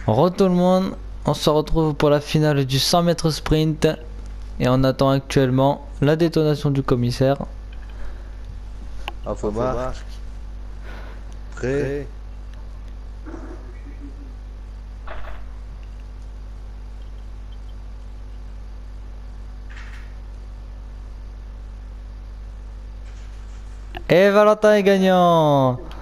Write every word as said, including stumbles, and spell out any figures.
Re tout le monde, on se retrouve pour la finale du cent mètres sprint et on attend actuellement la détonation du commissaire. Info marque. Prêt. Et Valentin est gagnant.